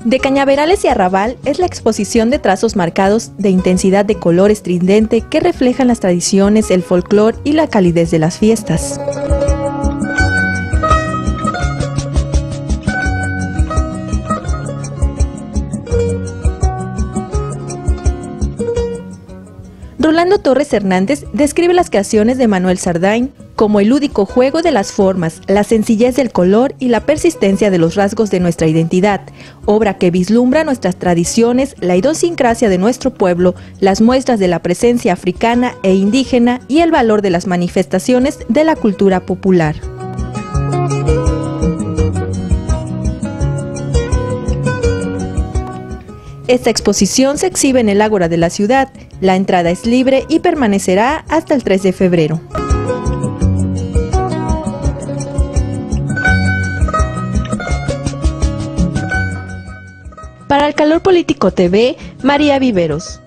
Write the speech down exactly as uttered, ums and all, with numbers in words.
De Cañaverales y Arrabal es la exposición de trazos marcados de intensidad de color estridente que reflejan las tradiciones, el folclore y la calidez de las fiestas. Rolando Torres Hernández describe las creaciones de Manuel Sardain como el lúdico juego de las formas, la sencillez del color y la persistencia de los rasgos de nuestra identidad, obra que vislumbra nuestras tradiciones, la idiosincrasia de nuestro pueblo, las muestras de la presencia africana e indígena y el valor de las manifestaciones de la cultura popular. Esta exposición se exhibe en el Ágora de la ciudad. La entrada es libre y permanecerá hasta el tres de febrero. Para El Calor Político T V, María Viveros.